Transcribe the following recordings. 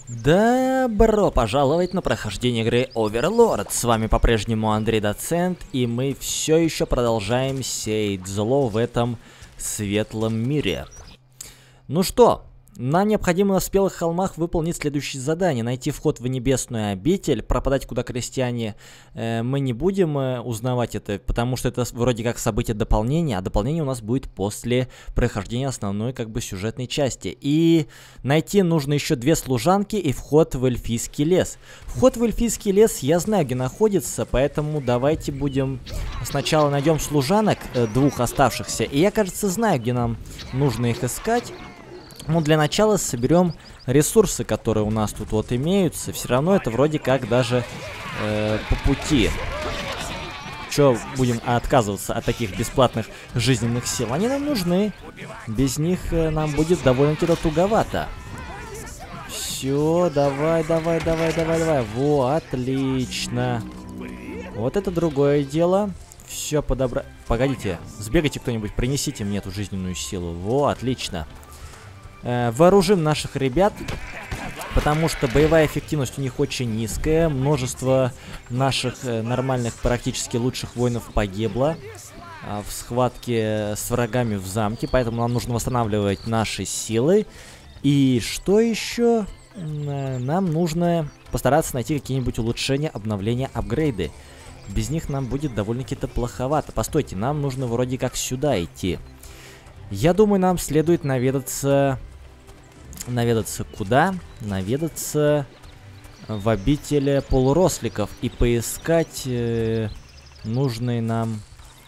Добро пожаловать на прохождение игры Overlord. С вами по-прежнему Андрей Доцент, и мы все еще продолжаем сеять зло в этом светлом мире. Ну что, нам необходимо на спелых холмах выполнить следующее задание. Найти вход в небесную обитель, пропадать куда крестьяне мы не будем узнавать это, потому что это вроде как событие дополнения, а дополнение у нас будет после прохождения основной сюжетной части. И найти нужно еще 2 служанки и вход в эльфийский лес. Вход в эльфийский лес я знаю, где находится, поэтому давайте будем сначала найдем служанок, 2 оставшихся, и я, кажется, знаю, где нам нужно их искать. Ну, для начала соберем ресурсы, которые у нас тут вот имеются. Все равно это вроде как даже по пути. Че, будем отказываться от таких бесплатных жизненных сил? Они нам нужны. Без них нам будет довольно-таки туговато. Все, давай. Во, отлично. Вот это другое дело. Все подобрать. Погодите, сбегайте кто-нибудь, принесите мне эту жизненную силу. Во, отлично. Вооружим наших ребят, потому что боевая эффективность у них очень низкая. Множество наших нормальных, практически лучших воинов погибло в схватке с врагами в замке, поэтому нам нужно восстанавливать наши силы. И что еще? Нам нужно постараться найти какие-нибудь улучшения, обновления, апгрейды. Без них нам будет довольно-таки плоховато. Постойте, нам нужно вроде как сюда идти. Я думаю, нам следует наведаться... Наведаться куда? Наведаться в обитель полуросликов и поискать нужных нам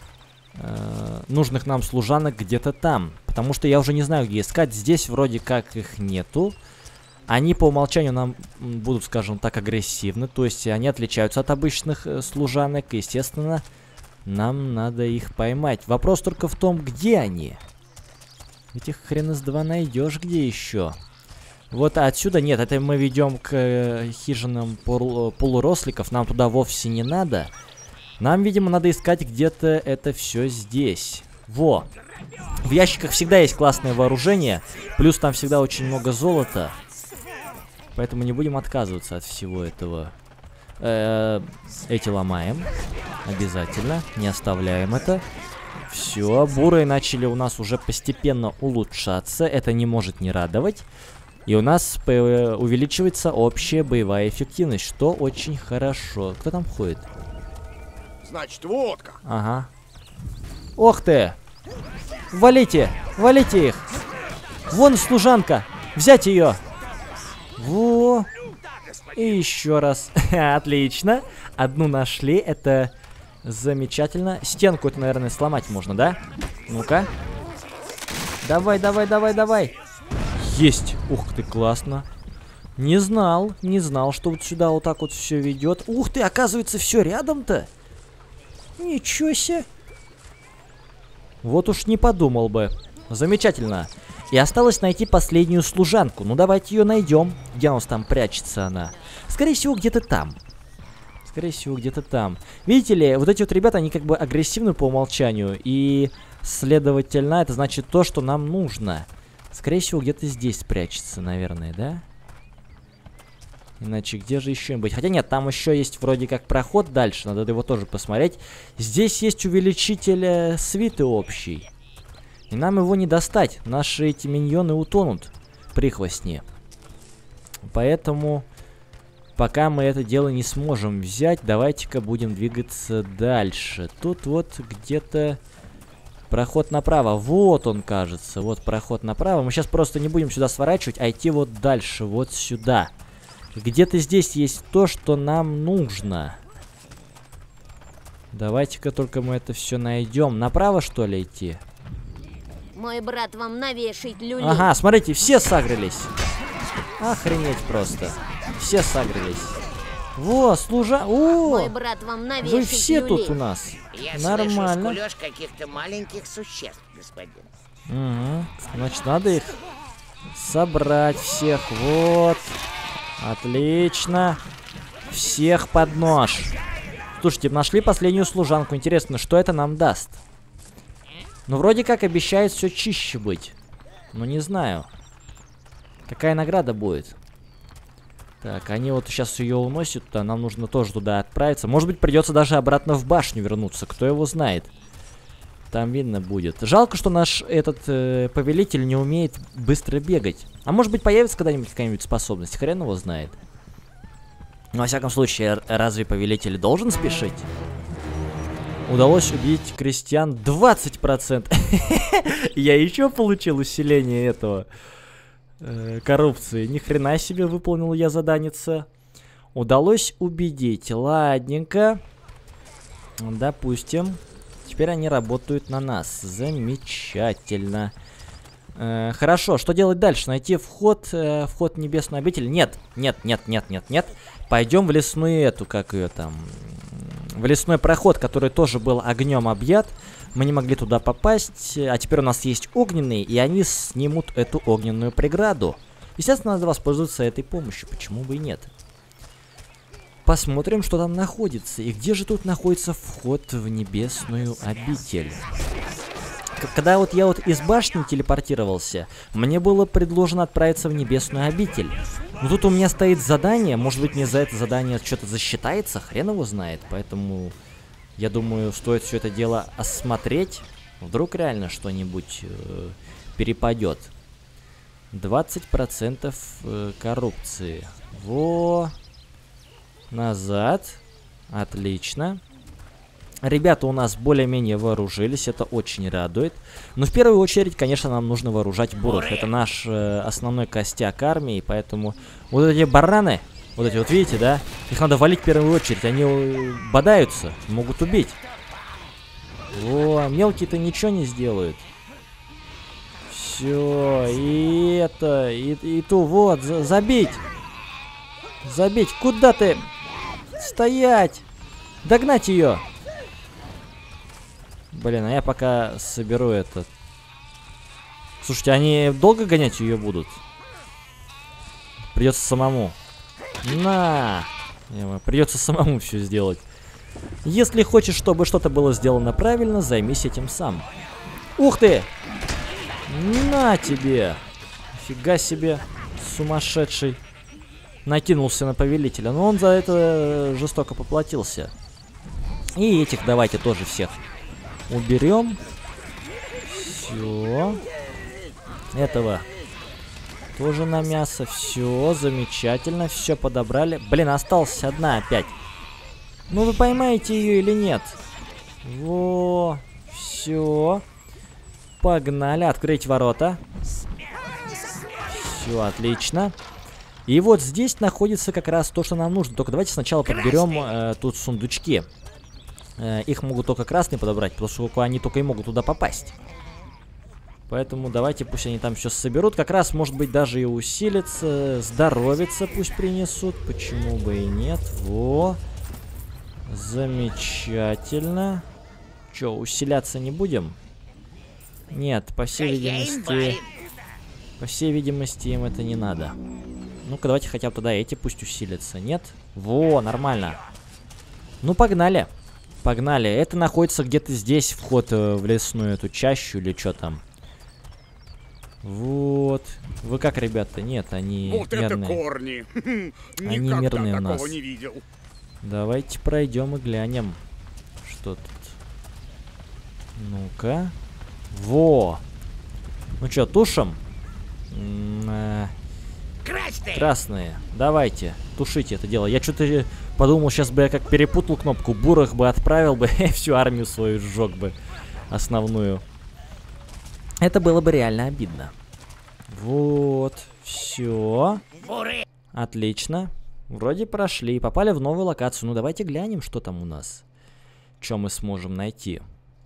служанок где-то там. Потому что я уже не знаю, где искать. Здесь вроде как их нету. Они по умолчанию нам будут, скажем так, агрессивны. То есть они отличаются от обычных служанок. Естественно, нам надо их поймать. Вопрос только в том, где они. Этих хрен из два найдешь, где еще? Вот отсюда нет, это мы ведем к хижинам полуросликов, нам туда вовсе не надо. Нам, видимо, надо искать где-то это все здесь. Во! В ящиках всегда есть классное вооружение, плюс там всегда очень много золота. Поэтому не будем отказываться от всего этого. Эти ломаем. Обязательно, не оставляем это. Все, буры начали у нас уже постепенно улучшаться. Это не может не радовать. И у нас увеличивается общая боевая эффективность, что очень хорошо. Кто там ходит? Значит, водка. Ага. Ох ты! Валите! Валите их! Вон служанка! Взять ее! Во! И еще раз. Отлично. Одну нашли. Это... замечательно. Стенку это, наверное, сломать можно, да? Ну-ка. Давай. Есть. Ух ты, классно. Не знал, что вот сюда вот так вот все ведет. Ух ты, оказывается, все рядом-то. Ничего себе. Вот уж не подумал бы. Замечательно. И осталось найти последнюю служанку. Ну, давайте ее найдем. Где у нас там прячется она? Скорее всего, где-то там. Скорее всего, где-то там. Видите ли, вот эти вот ребята, они как бы агрессивны по умолчанию. И, следовательно, это значит то, что нам нужно. Скорее всего, где-то здесь спрячется, наверное, да? Иначе где же еще быть? Хотя нет, там еще есть вроде как проход дальше. Надо его тоже посмотреть. Здесь есть увеличитель свиты общий. И нам его не достать. Наши эти миньоны утонут. Прихвостни. Поэтому... пока мы это дело не сможем взять, давайте-ка будем двигаться дальше. Тут вот где-то проход направо. Вот он, кажется. Вот проход направо. Мы сейчас просто не будем сюда сворачивать, а идти вот дальше, вот сюда. Где-то здесь есть то, что нам нужно. Давайте-ка только мы это все найдем. Направо, что ли, идти? Мой брат вам навешает люлей. Ага, смотрите, все сагрились. Охренеть просто. Все сагрились. Во, служа... О, мой брат вам навешает вы все люлей. тут у нас. Я Нормально. слышу скулёж каких-то маленьких существ, господин. Угу. Значит, надо их собрать всех. Вот. Отлично. Всех под нож. Слушайте, нашли последнюю служанку. Интересно, что это нам даст? Ну, вроде как обещает все чище быть. Но не знаю. Какая награда будет? Так, они вот сейчас ее уносят туда, нам нужно тоже туда отправиться. Может быть, придется даже обратно в башню вернуться, кто его знает. Там видно будет. Жалко, что наш этот повелитель не умеет быстро бегать. А может быть, появится когда-нибудь какая-нибудь способность, хрен его знает. Но, во всяком случае, разве повелитель должен спешить? Удалось убить крестьян 20%. Я еще получил усиление этого коррупции. Ни хрена себе выполнил я заданица. Удалось убедить. Ладненько. Допустим. Теперь они работают на нас. Замечательно. Хорошо, что делать дальше? Найти вход в небесную обитель? Нет. Пойдем в лесную эту, как ее там... В лесной проход, который тоже был огнем объят. Мы не могли туда попасть. А теперь у нас есть огненные, и они снимут эту огненную преграду. Естественно, надо воспользоваться этой помощью. Почему бы и нет? Посмотрим, что там находится. И где же тут находится вход в небесную обитель? Когда вот я вот из башни телепортировался, мне было предложено отправиться в небесную обитель. Но тут у меня стоит задание. Может быть, мне за это задание что-то засчитается? Хрен его знает. Поэтому, я думаю, стоит все это дело осмотреть. Вдруг реально что-нибудь перепадет. 20% коррупции. Во. Назад. Отлично. Ребята у нас более-менее вооружились, это очень радует. Но в первую очередь, конечно, нам нужно вооружать бурых. Это наш основной костяк армии, поэтому вот эти бараны, вот эти вот, видите, да? Их надо валить в первую очередь, они бодаются, могут убить. О, мелкие-то ничего не сделают. Все, и это, и ту, вот, забить. Забить, куда ты? Стоять! Догнать ее! Блин, а я пока соберу этот. Слушайте, они долго гонять ее будут? Придется самому. На! Придется самому все сделать. Если хочешь, чтобы что-то было сделано правильно, займись этим сам. Ух ты! На тебе! Фига себе, сумасшедший. Накинулся на повелителя, но он за это жестоко поплатился. И этих давайте тоже всех уберем. Все. Этого тоже на мясо. Все, замечательно. Все подобрали. Блин, осталась одна опять. Ну вы поймаете ее или нет? Во. Все. Погнали. Открыть ворота. Все, отлично. И вот здесь находится как раз то, что нам нужно. Только давайте сначала подберем тут сундучки. Их могут только красные подобрать, потому что они только и могут туда попасть. Поэтому давайте пусть они там все соберут. Как раз, может быть, даже и усилится. Здоровится пусть принесут. Почему бы и нет. Во. Замечательно. Че, усиляться не будем? Нет, по всей видимости... По всей видимости, им это не надо. Ну-ка, давайте хотя бы тогда эти пусть усилятся. Нет? Во, нормально. Ну, погнали. Погнали. Это находится где-то здесь, вход в лесную эту чащу или что там. Вот. Вы как, ребята? Нет, они вот мирные. это корни. Они Никогда мирные у такого нас. не видел. Давайте пройдем и глянем, что тут. Ну-ка. Во. Ну что, тушим? Красные. Давайте, тушите это дело. Я что-то подумал, сейчас бы я как перепутал кнопку, бурых бы отправил бы, и всю армию свою сжег бы. Основную. Это было бы реально обидно. Вот, все. Отлично. Вроде прошли, попали в новую локацию. Ну давайте глянем, что там у нас. Что мы сможем найти.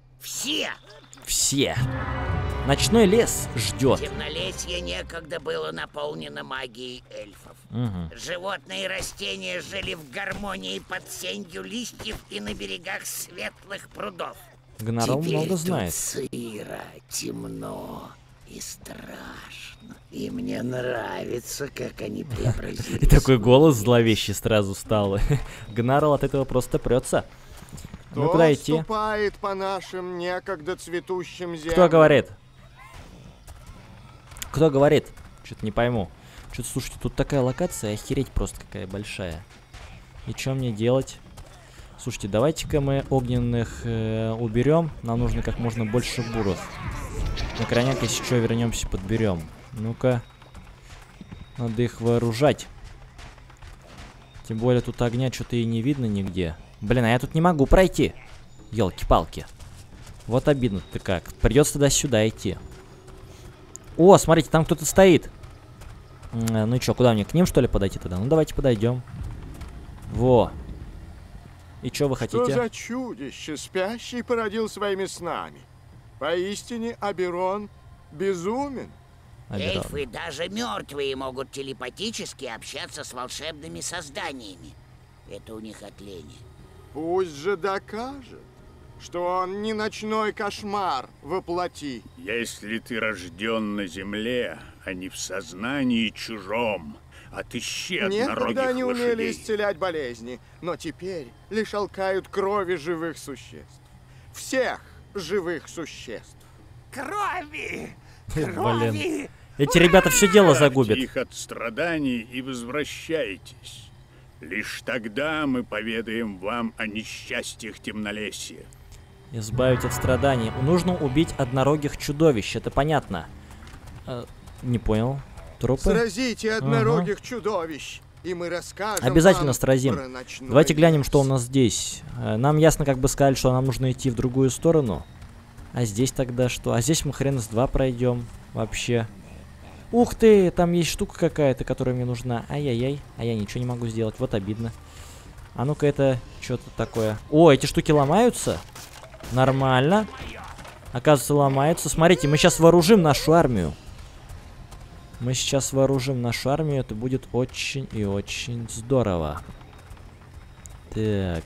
Все. Ночной лес ждет. Темнолесье некогда было наполнено магией эльфов. Животные и растения жили в гармонии под сенью листьев и на берегах светлых прудов. Гнарл много знает. Сыро, темно и страшно. И мне нравится, как они преобразились. И такой голос зловещий сразу стал. Гнарл от этого просто прется. Ну куда идти? Ступает по нашим некогда цветущим землям. Кто говорит? Кто говорит? Что-то не пойму. Что-то, слушайте, тут такая локация, охереть просто какая большая. И что мне делать? Слушайте, давайте-ка мы огненных уберем. Нам нужно как можно больше буров. На крайняк, если что, вернемся, подберем. Ну-ка. Надо их вооружать. Тем более тут огня что-то и не видно нигде. Блин, а я тут не могу пройти. Ёлки-палки. Вот обидно-то как. Придется туда-сюда идти. О, смотрите, там кто-то стоит. Ну и что, куда мне? К ним, что ли, подойти тогда? Ну, давайте подойдем. Во. И что вы хотите? Что за чудище спящий породил своими снами? Поистине Аберон безумен. Эльфы, даже мертвые, могут телепатически общаться с волшебными созданиями. Это у них от лени. Пусть же докажет, что он не ночной кошмар воплоти. Если ты рожден на земле, а не в сознании чужом, отыщи однорогих Некогда они умели лошадей. исцелять болезни, но теперь лишь алкают крови живых существ. Всех живых существ. Крови! Блин. Эти ребята все дело загубят. Их от страданий и возвращайтесь. Лишь тогда мы поведаем вам о несчастьях темнолесья. Избавить от страданий. Нужно убить однорогих чудовищ, это понятно. Не понял. Трупы? Сразите однорогих чудовищ, и мы расскажем Обязательно вам сразим. про ночной Давайте глянем, лес. что у нас здесь. Нам ясно как бы сказали, что нам нужно идти в другую сторону. А здесь тогда что? А здесь мы хрен с два пройдем. Вообще. Ух ты, там есть штука какая-то, которая мне нужна. Ай-яй-яй. А я ничего не могу сделать. Вот обидно. А ну-ка это что-то такое. О, эти штуки ломаются? Нормально. Оказывается, ломаются. Смотрите, мы сейчас вооружим нашу армию. Мы сейчас вооружим нашу армию. Это будет очень и очень здорово. Так.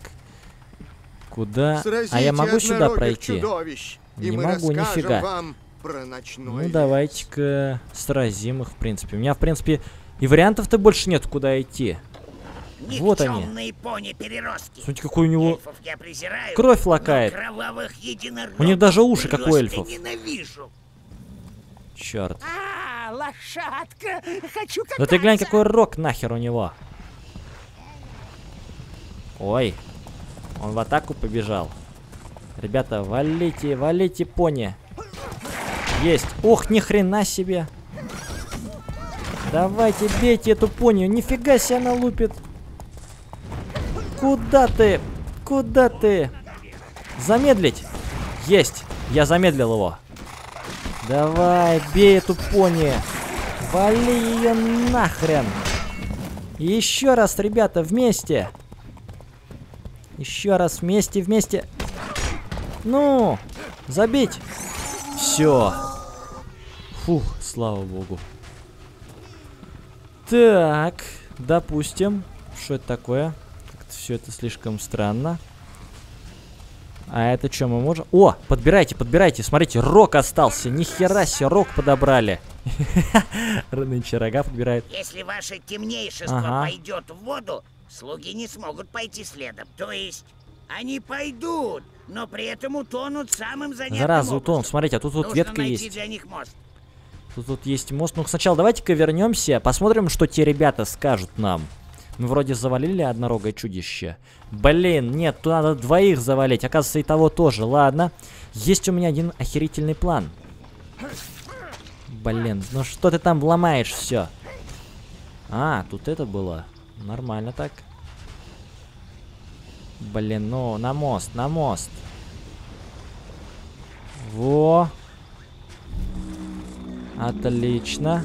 Куда? Сразите А я могу сюда однорогих пройти? чудовищ, и Не мы могу, расскажем нифига. вам про ночной Ну, лес. давайте-ка сразим их, в принципе. У меня, в принципе, и вариантов-то больше нет, куда идти. Вот они. Никчемные пони-переростки. Смотрите, какой у него Эльфов я презираю, кровь но лакает. кровавых единорогов У них даже уши, как у просто эльфов. ненавижу. Черт. Лошадка, хочу Да ты глянь, какой рог нахер у него. Ой. Он в атаку побежал. Ребята, валите, валите пони. Есть. Ох, ни хрена себе. Давайте, бейте эту пони. Нифига себе она лупит. Куда ты? Куда ты? Замедлить. Есть. Я замедлил его. Давай, бей эту пони. Вали ее нахрен. Еще раз, ребята, вместе. Еще раз, вместе, вместе. Ну, забить. Все. Фух, слава богу. Так, допустим. Что это такое? Как-то все это слишком странно. А это что, мы можем... О, подбирайте, подбирайте. Смотрите, рог остался. Ни хера себе, рог подобрали. Нынче рога подбирает. Если ваше темнейшество Ага. пойдет в воду, слуги не смогут пойти следом. То есть, они пойдут, но при этом утонут самым занятным Зараза, образом. утонут. Смотрите, а тут вот Нужно ветка найти есть. для них мост. Тут есть мост. Ну, сначала давайте-ка вернемся, посмотрим, что те ребята скажут нам. Мы вроде завалили однорогое чудище. Блин, нет, тут надо двоих завалить. Оказывается, и того тоже. Ладно. Есть у меня один охерительный план. Блин, ну что ты там ломаешь все? А, тут это было. Нормально так. Блин, ну, на мост, на мост. Во. Отлично.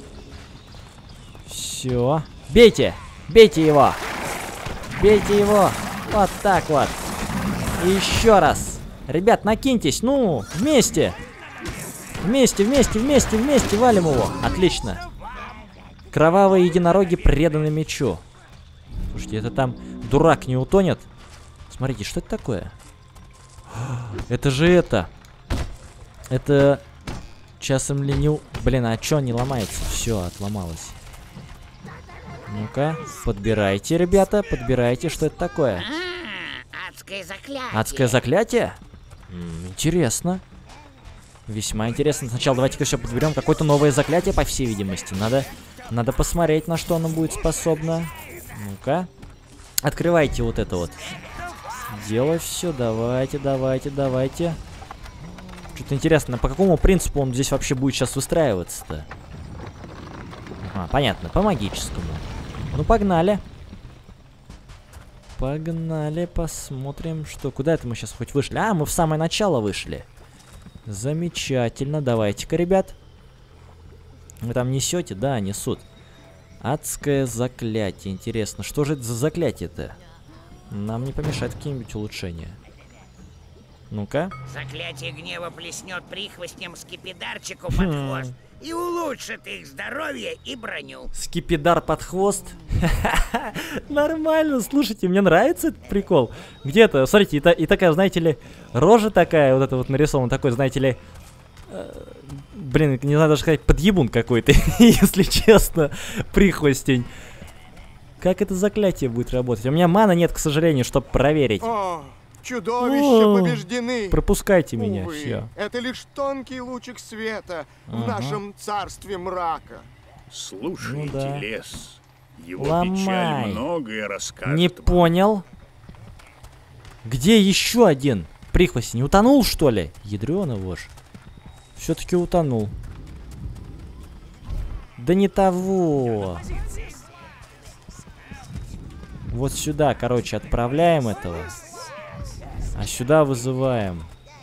Все. Бейте! Бейте его! Бейте его! Вот так вот. И еще раз. Ребят, накиньтесь. Ну, вместе. Вместе, вместе, вместе, вместе. Валим его. Отлично. Кровавые единороги преданы мечу. Слушайте, это там дурак не утонет. Смотрите, что это такое? Это же это. Это... Часом ли не... Блин, а чё не ломается? Все, отломалось. Ну-ка, подбирайте, ребята, подбирайте, что это такое. Адское заклятие. Адское заклятие? Интересно. Весьма интересно. Сначала давайте-ка все подберем. Какое-то новое заклятие, по всей видимости. Надо Надо посмотреть, на что она будет способна. Ну-ка. Открывайте вот это вот. Дело все. Давайте, давайте, давайте. Что-то интересно, по какому принципу он здесь вообще будет сейчас выстраиваться-то? А, понятно, по магическому. Ну, погнали. Погнали, посмотрим, что... Куда это мы сейчас хоть вышли? А, мы в самое начало вышли. Замечательно, давайте-ка, ребят. Вы там несете? Да, несут. Адское заклятие. Интересно, что же это за заклятие-то? Нам не помешает какие-нибудь улучшения. Ну-ка. Заклятие гнева плеснет прихвостням скипидарчику под хвост и улучшит их здоровье и броню. Скипидар под хвост. Нормально, слушайте, мне нравится этот прикол. Где-то, смотрите, и такая, знаете ли, рожа такая, вот это вот нарисована, такой, знаете ли, блин, не надо даже сказать, подъебун какой-то, если честно, прихвостень. Как это заклятие будет работать? У меня мана нет, к сожалению, чтобы проверить. О, чудовища побеждены. Пропускайте меня, Увы, все. это лишь тонкий лучик света в нашем царстве мрака. Слушайте, Ну да. лес. Его Ломай. печаль многое расскажет Не вам. понял. Где еще один прихвостень? Утонул, что ли? Ядрёна вошь. Все-таки утонул. Да не того. Вот сюда, короче, отправляем этого. А сюда вызываем.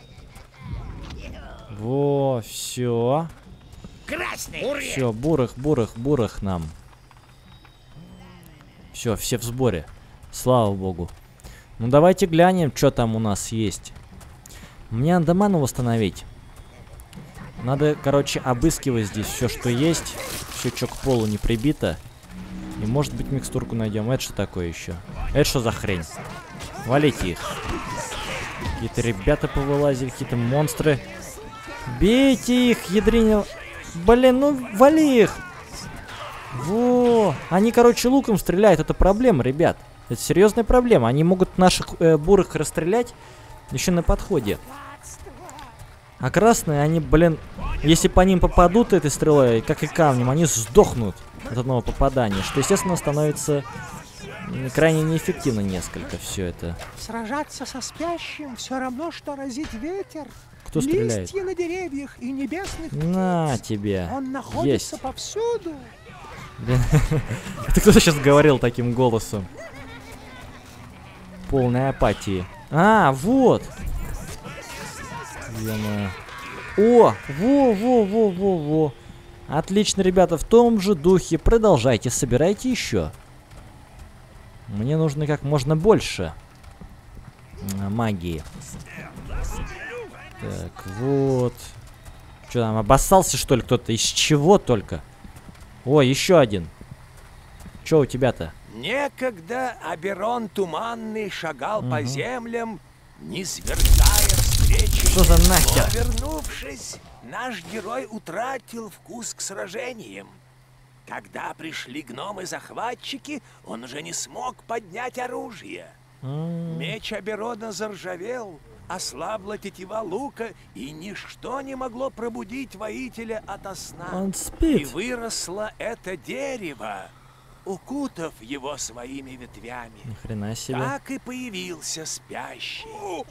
Во, все. Красный! Все, бурых нам. Все, все в сборе. Слава богу. Ну давайте глянем, что там у нас есть. Мне надо ману восстановить. Надо, короче, обыскивать здесь все, что есть. Все, что к полу не прибито. И может быть микстурку найдем. Это что такое еще? Это что за хрень? Валите их. Какие-то ребята повылазили, какие-то монстры. Бейте их, ядринил. Блин, ну вали их. Во. Они, короче, луком стреляют. Это проблема, ребят. Это серьезная проблема. Они могут наших бурых расстрелять еще на подходе. А красные, они, блин, если по ним попадут этой стрелой, как и камнем, они сдохнут от одного попадания. Что, естественно, становится крайне неэффективно несколько все это. Сражаться со спящим все равно, что разить ветер. Кто стреляет? Листья на деревьях и небесных На птиц. тебе. Он находится Есть. повсюду. Это кто сейчас говорил таким голосом? Полной апатии. А, вот. О, во. Отлично, ребята, в том же духе. Продолжайте, собирайте еще. Мне нужно как можно больше магии. Так, вот. Что там, обоссался, что ли, кто-то? Из чего только? О, еще один. Что у тебя-то? Некогда Аберон Туманный шагал по землям, не сверкая встречи. Что за нахер? Но, вернувшись, наш герой утратил вкус к сражениям. Когда пришли гномы-захватчики, он уже не смог поднять оружие. Меч Аберона заржавел, ослабла тетива лука, и ничто не могло пробудить воителя ото сна. Он спит. И выросло это дерево, укутав его своими ветвями. Ни хрена себе. Так и появился спящий.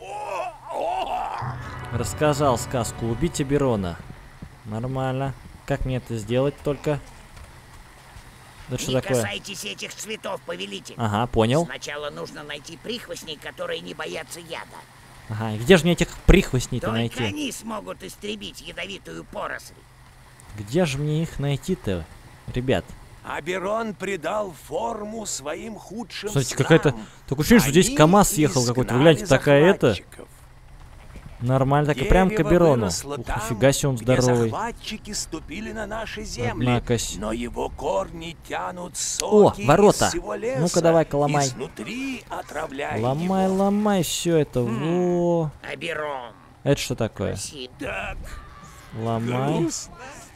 Рассказал сказку «Убить Аберона». Нормально. Как мне это сделать только? Да что Не такое? касайтесь этих цветов, повелитель. Ага, понял. Сначала нужно найти прихвостней, которые не боятся яда. Ага, и где же мне этих прихвостней-то Только найти? они смогут истребить ядовитую поросль. Где же мне их найти-то, ребят? Аберон придал форму своим худшим Смотрите, снам. какая-то... Такое ощущение, что здесь Они КамАЗ ехал какой-то. Вы гляньте, изгнали такая это... захватчиков. Нормально, так и прям к Дерево Аберону. выросло Ух, там, нифига себе он где здоровый. захватчики ступили на наши земли, Однакось. но его корни тянут соки ворота. из всего леса, Ну-ка, давай-ка ломай. изнутри отравляя Ломай, его. ломай все это. Во. Аберон. Это что такое? Красив. Так, Ломай. грустно.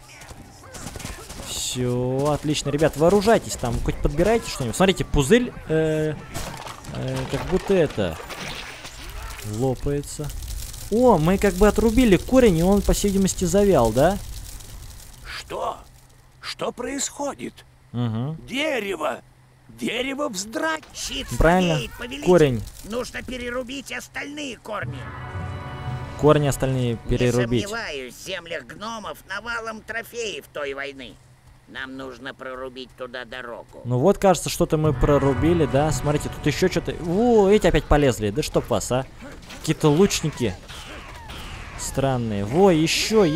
Все, отлично. Ребят, вооружайтесь там. Хоть подбирайте что-нибудь. Смотрите, пузырь как будто это лопается. О, мы как бы отрубили корень, и он, по всей видимости, завял, да? Что? что происходит? Угу. Дерево! Дерево вздрать! Щит Правильно. слабеет, повелитель. Корень. Нужно перерубить остальные корни. Корни остальные перерубить. Не сомневаюсь, в землях гномов навалом трофеев той войны. Нам нужно прорубить туда дорогу. Ну вот, кажется, что-то мы прорубили, да? Смотрите, тут еще что-то... О, эти опять полезли. Да чтоб вас, а. Какие-то лучники. Странные. Во, еще.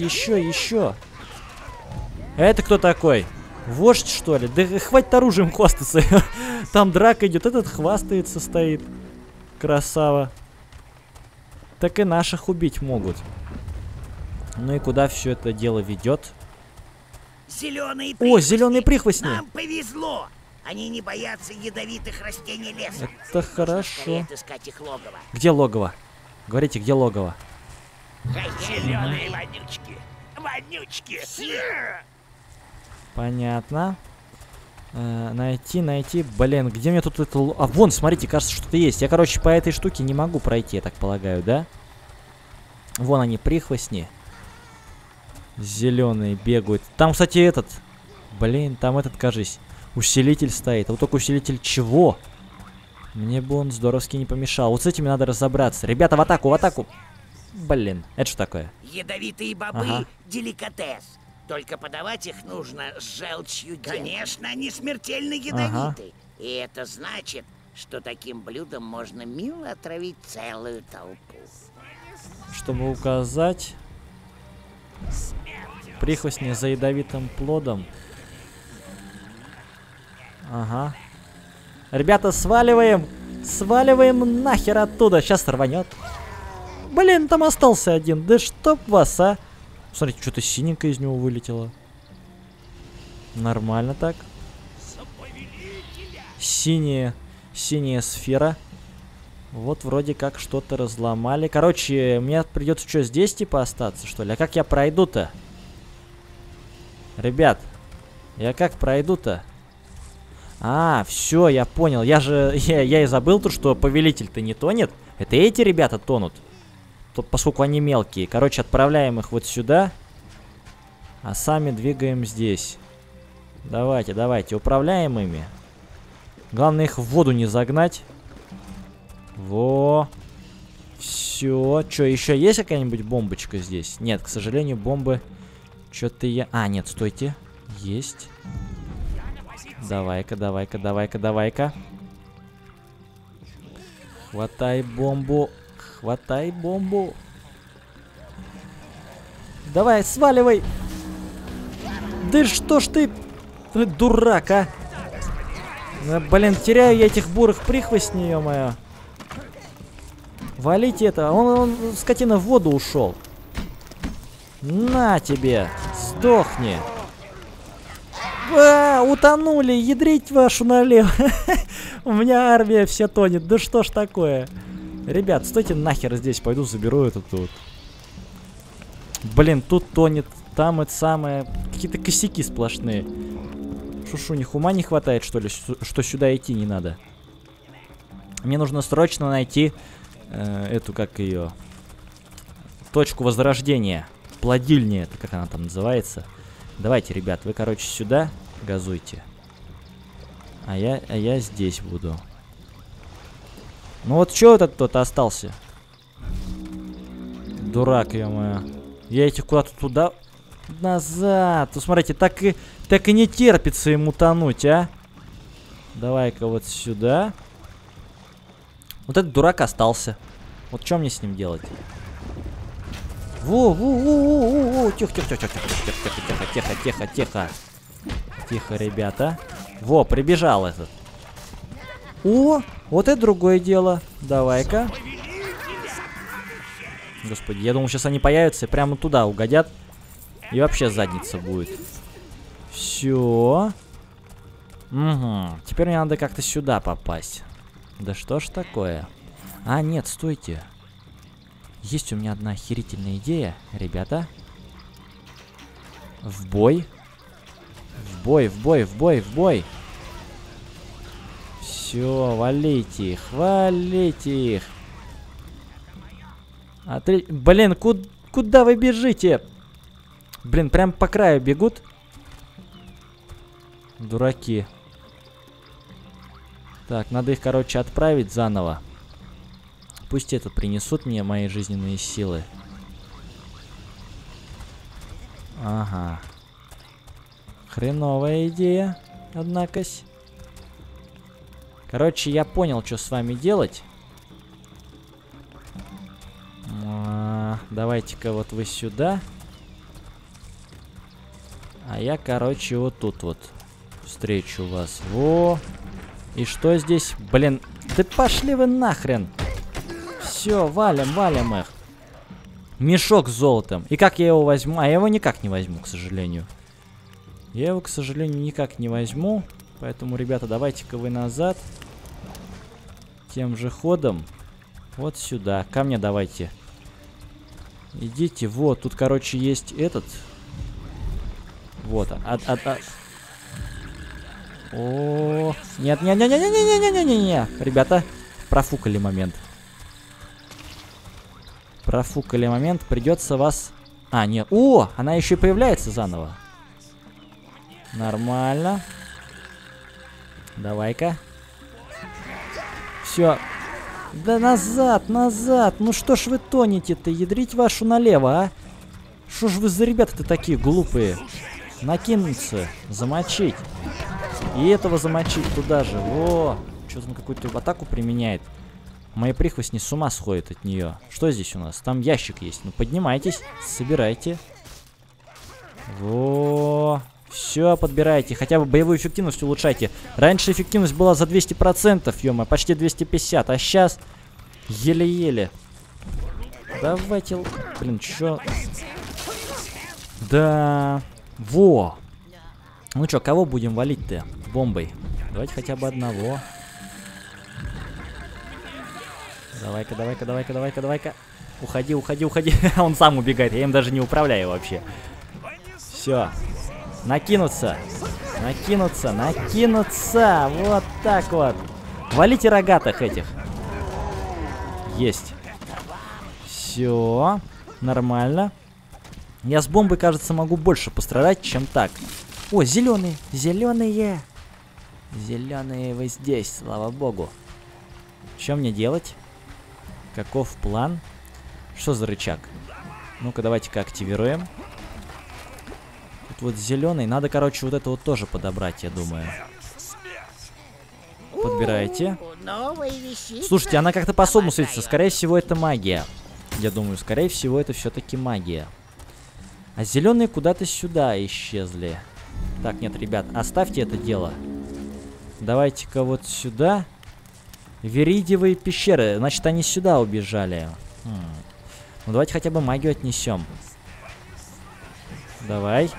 Это кто такой? Вождь, что ли? Да хватит оружием хвастаться. Там драка идет, этот хвастается, стоит. Красава. Так и наших убить могут. Ну и куда все это дело ведет? Зеленые О, зеленые прихвостни. Нам повезло. Они не боятся ядовитых растений леса. Это хорошо. Отыскать их логово. Где логово? Говорите, где логово? Зеленые вонючки! Вонючки! Понятно. Найти. Блин, где мне тут это... А, вон, смотрите, кажется, что-то есть. Я, короче, по этой штуке не могу пройти, я так полагаю, да? Вон они, прихвостни. Зеленые бегают. Там, кстати, этот... Блин, там этот, кажись, усилитель стоит. А вот только усилитель чего? Мне бы он здоровски не помешал. Вот с этими надо разобраться. Ребята, в атаку, в атаку! Блин, это что такое? Ядовитые бобы Ага. деликатес. Только подавать их нужно с желчью демона. Конечно, они смертельно ядовиты. И это значит, что таким блюдом можно мило отравить целую толпу. Чтобы указать... Прихвостни за ядовитым плодом. Ага. Ребята, сваливаем! Сваливаем нахер оттуда! Сейчас рванет. Блин, там остался один. Да чтоб вас, а! Смотрите, что-то синенькое из него вылетело. Нормально так. Синяя сфера. Вот вроде как что-то разломали. Короче, мне придется что, здесь типа остаться, что ли? А как я пройду-то? Ребят, я как пройду-то? А, все, я понял. Я и забыл тут, что повелитель-то не тонет. Это эти ребята тонут. Поскольку они мелкие. Короче, отправляем их вот сюда. А сами двигаем здесь. Давайте, управляем ими. Главное их в воду не загнать. Во. Все. Что, еще есть какая-нибудь бомбочка здесь? Нет, к сожалению, бомбы... Что-то я... А, нет, стойте. Есть. Давай-ка. Хватай бомбу. Давай, сваливай. Да что ж ты дурак, а? Блин, теряю я этих бурых прихвостней, ё-моё. Валите это. Он, скотина, в воду ушел. На тебе. Сдохни. Утонули. Ядрить вашу налево. У меня армия вся тонет. Да что ж такое? Ребят, стойте нахер здесь. Пойду заберу эту тут. Блин, тут тонет. Там это самое. Какие-то косяки сплошные. Шушу, у них ума не хватает, что ли? Что сюда идти не надо. Мне нужно срочно найти эту, как ее, точку возрождения. Плодильня, это как она там называется. Давайте, ребят, вы, короче, сюда газуйте. А я здесь буду. Ну вот что этот кто-то остался? Дурак, ё-моё. Я этих куда-то туда... Назад. Ну, смотрите, так и не терпится ему тонуть, а. Давай-ка вот сюда. Вот этот дурак остался. Вот что мне с ним делать? Во. Тихо, ребята. Во, прибежал этот. О, вот это другое дело. Давай-ка. Господи, я думал, сейчас они появятся и прямо туда угодят. И вообще задница будет. Все. Угу. Теперь мне надо как-то сюда попасть. Да что ж такое? А, нет, стойте. Есть у меня одна охерительная идея, ребята. В бой. В бой. Все, валите их. Блин, куда вы бежите? Блин, прям по краю бегут. Дураки. Так, надо их, короче, отправить заново. Пусть это принесут мне мои жизненные силы. Ага. Хреновая идея, однако-с. Короче, я понял, что с вами делать. Давайте-ка вот вы сюда. А я, короче, вот тут вот встречу вас. Во. И что здесь? Блин, да пошли вы нахрен. Все, валим, валим их. Мешок с золотом. И как я его возьму? А я его никак не возьму, к сожалению. Я его, к сожалению, никак не возьму. Поэтому, ребята, давайте-ка вы назад. Тем же ходом. Вот сюда. Ко мне давайте. Идите. Вот, тут, короче, есть этот. Вот. О, нет, нет, нет, нет, нет, нет, нет, нет, нет, нет. Ребята, профукали момент. Профукали момент. Придется вас... А, нет. О, она еще и появляется заново. Нормально. Давай-ка. Все. Да назад, назад. Ну что ж вы тонете-то? Ядрить вашу налево, а? Что ж вы за ребята-то такие глупые? Накинуться, замочить. И этого замочить туда же. Во. Что-то он какую-то атаку применяет. Мои прихвостни с ума сходят от нее. Что здесь у нас? Там ящик есть. Ну поднимайтесь, собирайте. Во. Все, подбирайте. Хотя бы боевую эффективность улучшайте. Раньше эффективность была за 200%, ё-моё, почти 250. А сейчас еле-еле. Давайте... Блин, чё? Да... Во! Ну чё, кого будем валить-то бомбой? Давайте хотя бы одного. Давай-ка, давай-ка, давай-ка, давай-ка, давай-ка. Уходи, уходи, уходи. Он сам убегает, я им даже не управляю вообще. Все. Накинуться. Накинуться, накинуться. Вот так вот. Валите рогатых этих. Есть. Все. Нормально. Я с бомбой, кажется, могу больше пострадать, чем так. О, зеленые. Зеленые. Зеленые вы здесь, слава богу. Что мне делать? Каков план? Что за рычаг? Ну-ка, давайте-ка активируем. Тут вот зеленый. Надо, короче, вот это вот тоже подобрать, я думаю. Подбираете. Слушайте, она как-то по-особому светится. Скорее всего, это магия. Я думаю, скорее всего, это все-таки магия. А зеленые куда-то сюда исчезли. Так, нет, ребят, оставьте это дело. Давайте-ка вот сюда. Веридиевые пещеры. Значит, они сюда убежали. Ну, давайте хотя бы магию отнесем. Давай.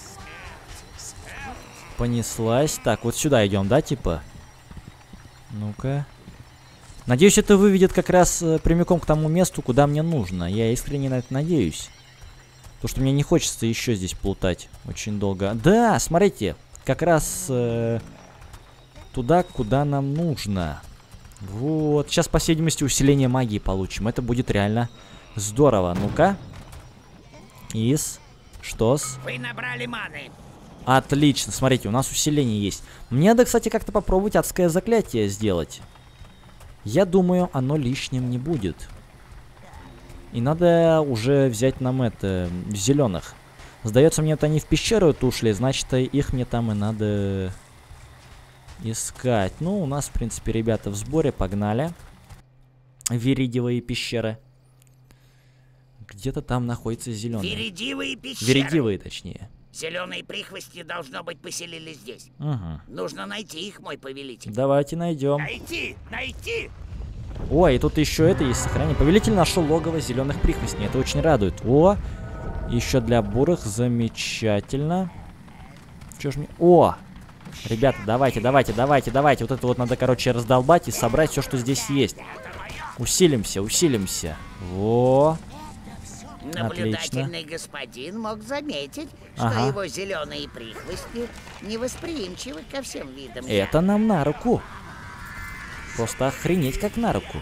Понеслась. Так, вот сюда идем, да, типа? Ну-ка. Надеюсь, это выведет как раз прямиком к тому месту, куда мне нужно. Я искренне на это надеюсь. Потому что мне не хочется еще здесь плутать очень долго. Да, смотрите. Как раз туда, куда нам нужно. Вот. Сейчас, по всей видимости, усиление магии получим. Это будет реально здорово. Ну-ка. Ис. Что-с? Вы набрали маны. Отлично. Смотрите, у нас усиление есть. Мне надо, кстати, как-то попробовать адское заклятие сделать. Я думаю, оно лишним не будет. И надо уже взять нам это... зеленых. Сдается мне, это они в пещеру это ушли. Значит, их мне там и надо... искать. Ну, у нас, в принципе, ребята в сборе. Погнали. Веридиевые пещеры. Где-то там находится зеленые. Веридиевые пещеры. Веридиевые, точнее. Зеленые прихвостни, должно быть, поселились здесь. Угу. Нужно найти их, мой повелитель. Давайте найдем. Найти! Найти! О, и тут еще это есть сохранение. Повелитель нашел логово зеленых прихвостней. Это очень радует. О, еще для бурых. Замечательно. Че ж мне... О! Ребята, давайте, давайте, давайте, давайте. Вот это вот надо, короче, раздолбать и собрать все, что здесь есть. Усилимся, усилимся. Во. Наблюдательный Отлично. господин мог заметить, что Ага. его зеленые прихвостни невосприимчивы ко всем видам. Это нам на руку. Просто охренеть как на руку.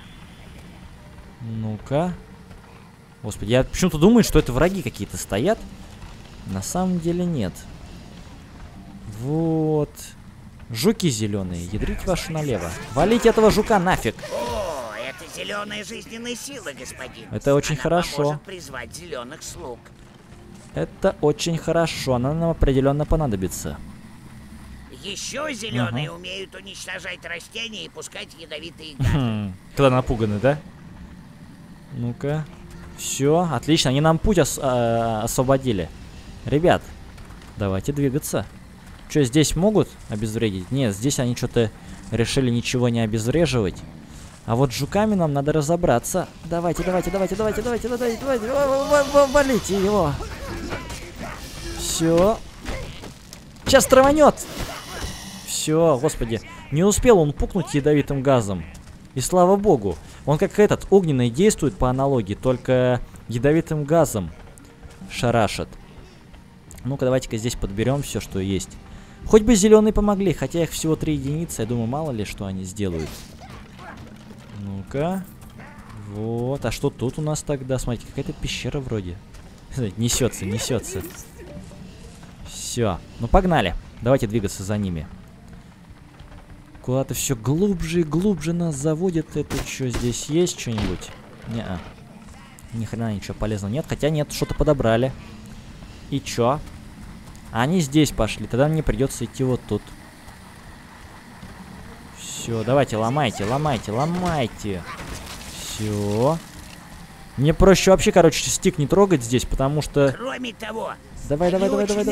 Ну-ка. Господи, я почему-то думаю, что это враги какие-то стоят. На самом деле нет. Вот. Жуки зеленые, ядрить вашу налево. Валите этого жука нафиг. О, это зеленая жизненная сила, господин. Это очень Она хорошо. поможет призвать зеленых слуг. Это очень хорошо, она нам определенно понадобится. Еще зеленые умеют уничтожать растения и пускать ядовитые газы. Когда напуганы, да? Ну-ка. Все, отлично, они нам путь освободили. Ребят, давайте двигаться. Что, здесь могут обезвредить? Нет, здесь они что-то решили ничего не обезвреживать. А вот с жуками нам надо разобраться. Давайте, давайте, валите его. Все. Сейчас траванет. Все, господи. Не успел он пукнуть ядовитым газом. И слава богу. Он как этот, огненный, действует по аналогии, только ядовитым газом шарашит. Ну-ка, давайте-ка здесь подберем все, что есть. Хоть бы зеленые помогли, хотя их всего 3 единицы. Я думаю, мало ли, что они сделают. Ну-ка. Вот. А что тут у нас тогда? Смотрите, какая-то пещера вроде. Несется, несется. Все. Ну, погнали. Давайте двигаться за ними. Куда-то все глубже и глубже нас заводит. Это что, здесь есть что-нибудь? Не-а. Ни хрена ничего полезного нет. Хотя нет, что-то подобрали. И чё? Они здесь пошли. Тогда мне придется идти вот тут. Все, давайте, ломайте, ломайте, ломайте. Все. Мне проще вообще, короче, стик не трогать здесь, потому что... Кроме того... Давай. Только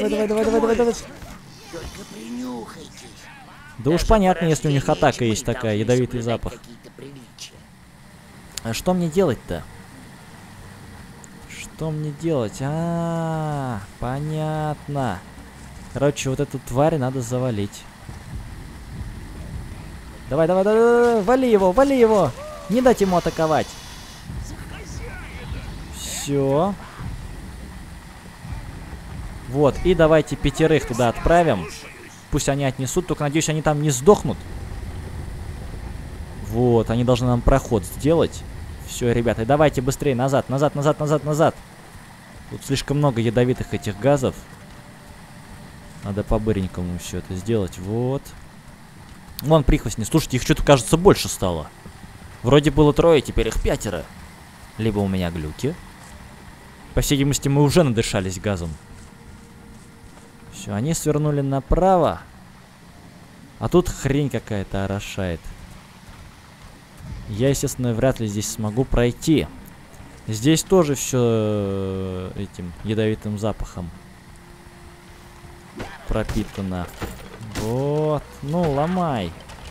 принюхайтесь. Да уж понятно, если у них атака есть такая, ядовитый запах. А что мне делать-то? Что мне делать? Понятно. Короче, вот эту тварь надо завалить. Давай, вали его. Не дать ему атаковать. Все. Вот, и давайте 5 туда отправим. Пусть они отнесут, только надеюсь, они там не сдохнут. Вот, они должны нам проход сделать. Все, ребята, давайте быстрее, назад. Тут слишком много ядовитых этих газов. Надо по-быренькому все это сделать. Вот. Вон прихвостни. Слушайте, их что-то, кажется, больше стало. Вроде было 3, теперь их 5. Либо у меня глюки. По всей видимости, мы уже надышались газом. Все, они свернули направо. А тут хрень какая-то орошает. Я, естественно, вряд ли здесь смогу пройти. Здесь тоже все этим ядовитым запахом пропитано. Вот. Ну, ломай.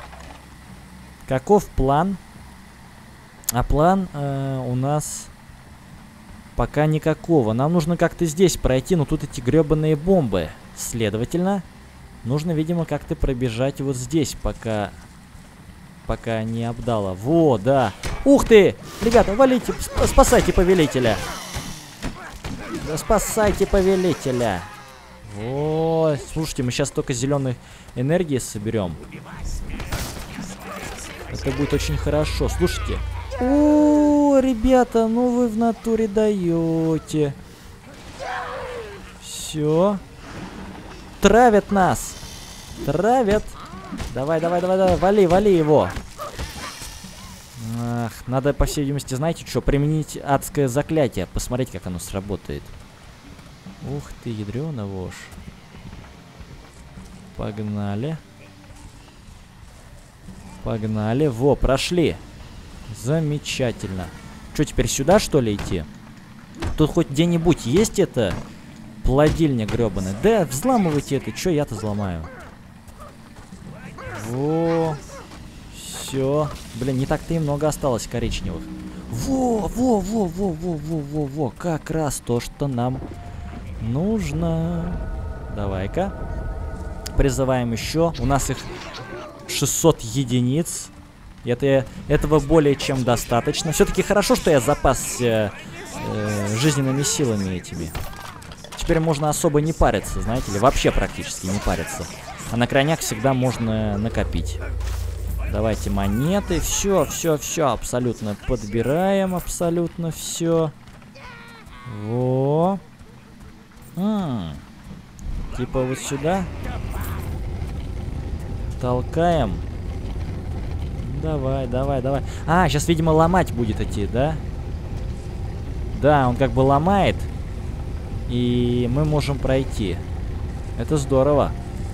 Каков план? А план у нас пока никакого. Нам нужно как-то здесь пройти, но тут эти гребаные бомбы. Следовательно, нужно, видимо, как-то пробежать вот здесь, пока не обдало. Во, да. Ух ты! Ребята, валите, спасайте повелителя. Да спасайте повелителя. О, слушайте, мы сейчас только зеленой энергии соберем. Это будет очень хорошо. Слушайте. О, ребята, ну вы в натуре даете. Все. Травят нас. Травят. Давай, вали его. Ах, надо, по всей видимости, знаете что, применить адское заклятие. Посмотреть, как оно сработает. Ух ты, ядрёна вошь. Погнали. Погнали. Во, прошли. Замечательно. Что, теперь сюда, что ли, идти? Тут хоть где-нибудь есть это плодильня грёбаная? Да, взламывайте это. Чё я-то взломаю? Во. Все. Блин, не так-то и много осталось коричневых. Во. Как раз то, что нам нужно. Давай-ка. Призываем еще. У нас их 600 единиц. Этого более чем достаточно. Все-таки хорошо, что я запасся жизненными силами этими. Теперь можно особо не париться, знаете ли. Вообще практически не париться. А на крайняк всегда можно накопить. Давайте монеты. Все. Абсолютно подбираем. Абсолютно все. Во. Типа вот сюда. Толкаем. Давай, давай, давай. А, сейчас, видимо, ломать будет идти, да? Да, он как бы ломает. И мы можем пройти. Это здорово.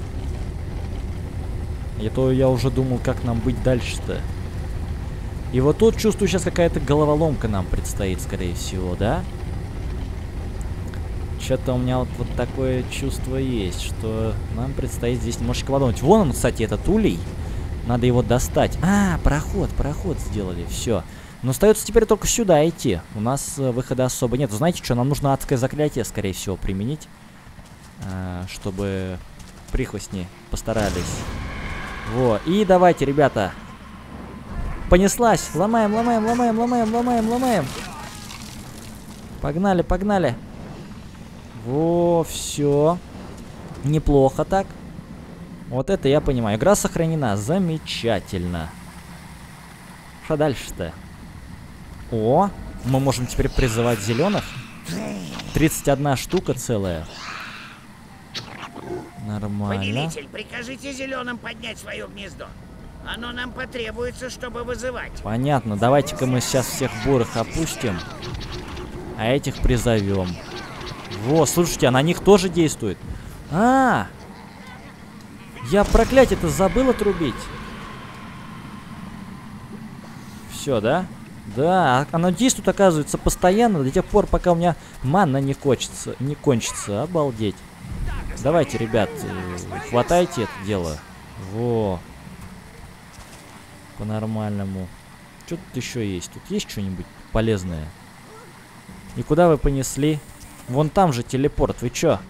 Я уже думал, как нам быть дальше-то. И вот тут, чувствую, сейчас какая-то головоломка нам предстоит, скорее всего, да? Что-то у меня вот такое чувство есть, что нам предстоит здесь немножечко подумать. Вон он, кстати, этот улей. Надо его достать. А, проход сделали, все. Но остается теперь только сюда идти. У нас выхода особо нет. Знаете что, нам нужно адское заклятие, скорее всего, применить. Чтобы прихвостни постарались. Вот. И давайте, ребята. Понеслась. Ломаем, ломаем, ломаем, ломаем, ломаем, ломаем. Погнали, погнали. Во, все. Неплохо так. Вот это я понимаю. Игра сохранена. Замечательно. Что дальше-то? О, мы можем теперь призывать зеленых. 31 штука целая. Нормально. Повелитель, прикажите зеленым поднять свое гнездо. Оно нам потребуется, чтобы вызывать. Понятно. Давайте-ка мы сейчас всех бурых опустим. А этих призовем. Во, слушайте, а на них тоже действует. А, я проклятие-то забыл отрубить. Все, да? Да, оно действует, оказывается, постоянно до тех пор, пока у меня манна не кончится. Обалдеть. Давайте, ребят, хватайте это дело. Во. По-нормальному. Что тут еще есть? Тут есть что-нибудь полезное? И куда вы понесли? Вон там же телепорт, вы чё?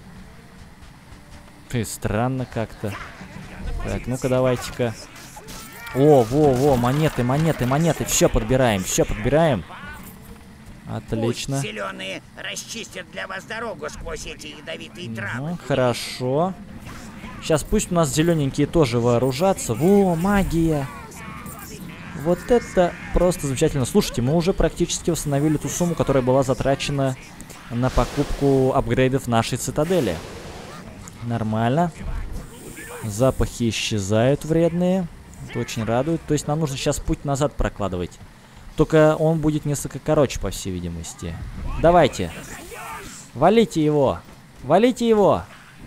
Странно как-то. Так, ну-ка давайте-ка. О, во, монеты, монеты, монеты. Все подбираем, все подбираем. Отлично. Пусть зеленые расчистят для вас дорогу сквозь эти ядовитые травы. Хорошо. Сейчас пусть у нас зелененькие тоже вооружатся. Во, магия. Вот это просто замечательно. Слушайте, мы уже практически восстановили ту сумму, которая была затрачена на покупку апгрейдов нашей цитадели. Нормально. Запахи исчезают вредные. Это очень радует. То есть нам нужно сейчас путь назад прокладывать. Только он будет несколько короче, по всей видимости. Давайте. Валите его. Валите его.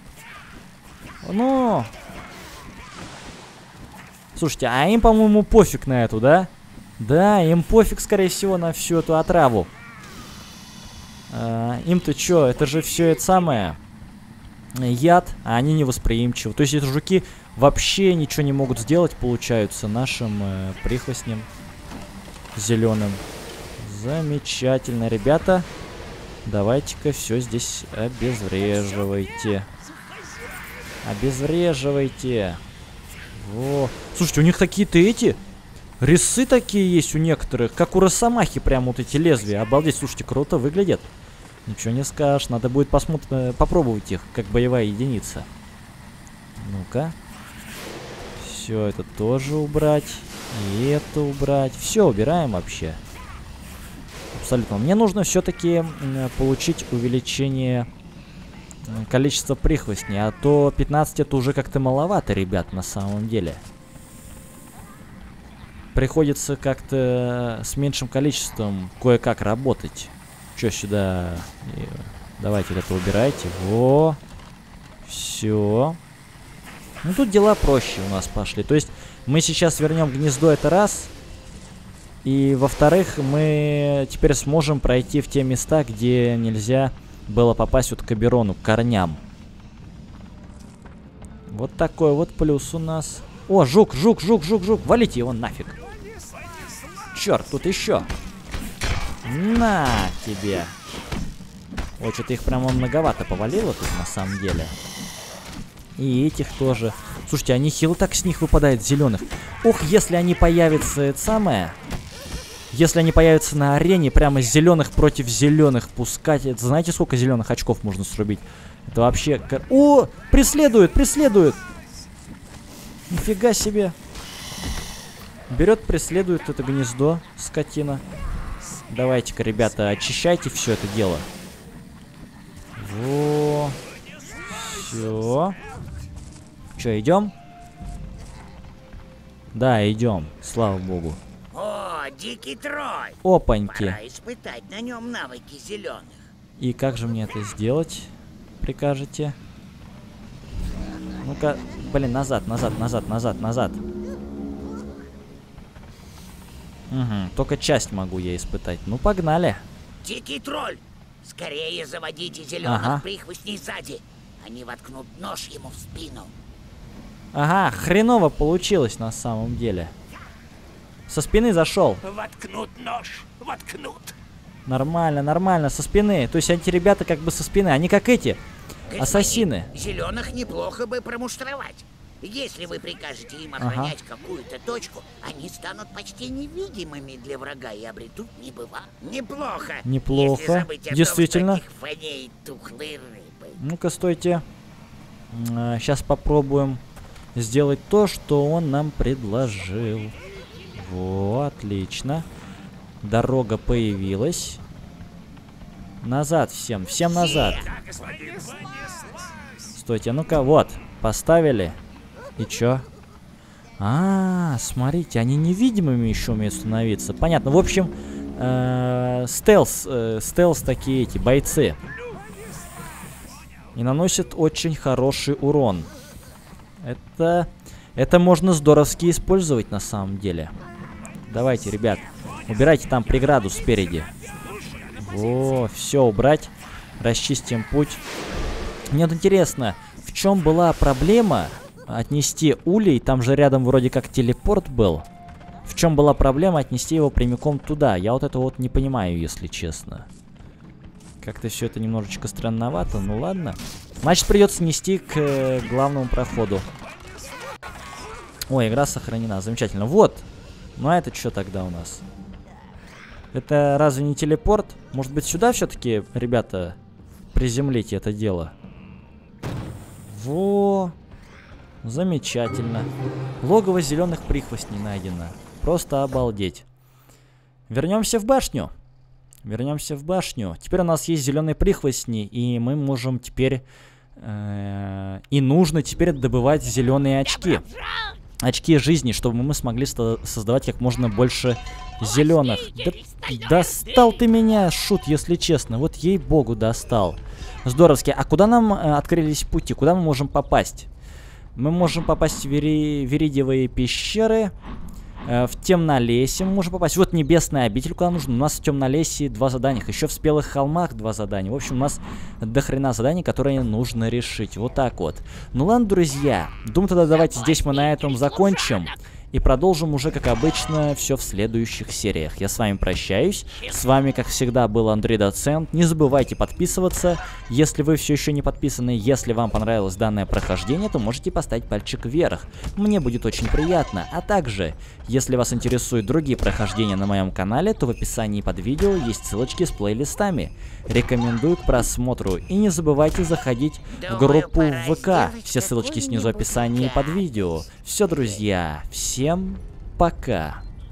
Ну. Слушайте, а им, по-моему, пофиг на эту, да? Да, им пофиг, скорее всего, на всю эту отраву. Им-то что? Это же все это самое... яд, а они невосприимчивы. То есть эти жуки вообще ничего не могут сделать, получаются, нашим прихвостням зеленым. Замечательно, ребята. Давайте-ка все здесь обезвреживайте. Обезвреживайте. Во. Слушайте, у них какие-то эти резцы такие есть у некоторых, как у росомахи, прям вот эти лезвия. Обалдеть, слушайте, круто выглядят. Ничего не скажешь, надо будет попробовать их, как боевая единица. Ну-ка. Все это тоже убрать. И это убрать. Все убираем вообще. Абсолютно. Мне нужно все-таки получить увеличение количества прихвостней. А то 15 это уже как-то маловато, ребят, на самом деле. Приходится как-то с меньшим количеством кое-как работать. Что сюда? Давайте это убирайте. Во. Все. Ну тут дела проще у нас пошли. То есть мы сейчас вернем гнездо, это раз. И во-вторых, мы теперь сможем пройти в те места, где нельзя было попасть вот к Оберону, к корням. Вот такой вот плюс у нас. О, жук, жук, жук, жук, жук. Валите его нафиг. Черт, тут еще. На тебе. Ой, что-то их прямо многовато повалило тут на самом деле. И этих тоже. Слушайте, они хило так с них выпадает, зеленых. Ох, если они появятся, это самое. Если они появятся на арене, прямо зеленых против зеленых пускать. Это знаете, сколько зеленых очков можно срубить? Это вообще... О, преследует, преследует. Нифига себе. Берет, преследует это гнездо, скотина. Давайте-ка, ребята, очищайте все это дело. Во. Все. Че, идем? Да, идем, слава богу. О, дикий тролль! Опаньки. Пора испытать на нем навыки зеленых. И как же мне это сделать, прикажете? Ну-ка, блин, назад. Угу, только часть могу я испытать. Ну, погнали. Дикий тролль! Скорее заводите зеленых Ага. прихвостней сзади. Они воткнут нож ему в спину. Ага, хреново получилось на самом деле. Со спины зашел. Воткнут нож, воткнут. Нормально, со спины. То есть эти ребята как бы со спины. Они как эти, ассасины. Зеленых неплохо бы промуштровать. Если вы прикажете им охранять какую-то точку, они станут почти невидимыми для врага и обретут Неплохо. Неплохо. Если забыть о Действительно. том, что от них воняет тухлой рыбой. Ну-ка, стойте. Сейчас попробуем сделать то, что он нам предложил. Вот, отлично. Дорога появилась. Назад всем назад. Стойте, ну-ка, вот, поставили. И чё? Смотрите, они невидимыми еще умеют становиться. Понятно. В общем, стелс такие эти бойцы. И наносят очень хороший урон. Это можно здоровски использовать на самом деле. Давайте, ребят, убирайте там преграду спереди. Во, все убрать. Расчистим путь. Мне вот интересно, в чем была проблема отнести улей? Там же рядом вроде как телепорт был. В чем была проблема отнести его прямиком туда? Я вот это вот не понимаю, если честно. Как-то все это немножечко странновато, ну ладно. Значит, придется нести к главному проходу. Ой, игра сохранена, замечательно. Вот. Ну а это что тогда у нас? Это разве не телепорт? Может быть, сюда все-таки, ребята, приземлите это дело? Во! Замечательно. Логово зеленых прихвостней найдено. Просто обалдеть. Вернемся в башню. Теперь у нас есть зеленые прихвостни, и мы можем теперь... и нужно теперь добывать зеленые очки. Очки жизни, чтобы мы смогли создавать как можно больше зеленых. Да, достал ты меня, шут, если честно. Вот ей-богу достал. Здоровски. А куда нам открылись пути? Куда мы можем попасть? Мы можем попасть в Веридиевые пещеры. В Темнолесье мы можем попасть. Вот Небесная обитель, куда нужно. У нас в Темнолесье 2 задания. Еще в Спелых холмах 2 задания. В общем, у нас до хрена заданий, которые нужно решить. Вот так вот. Ну ладно, друзья. Думаю, тогда давайте здесь мы на этом закончим. И продолжим уже, как обычно, все в следующих сериях. Я с вами прощаюсь. С вами, как всегда, был Андрей Доцент. Не забывайте подписываться, если вы все еще не подписаны. Если вам понравилось данное прохождение, то можете поставить пальчик вверх. Мне будет очень приятно. А также, если вас интересуют другие прохождения на моем канале, то в описании под видео есть ссылочки с плейлистами. Рекомендую к просмотру. И не забывайте заходить в группу в ВК. Все ссылочки снизу в описании под видео. Все, друзья, всем пока.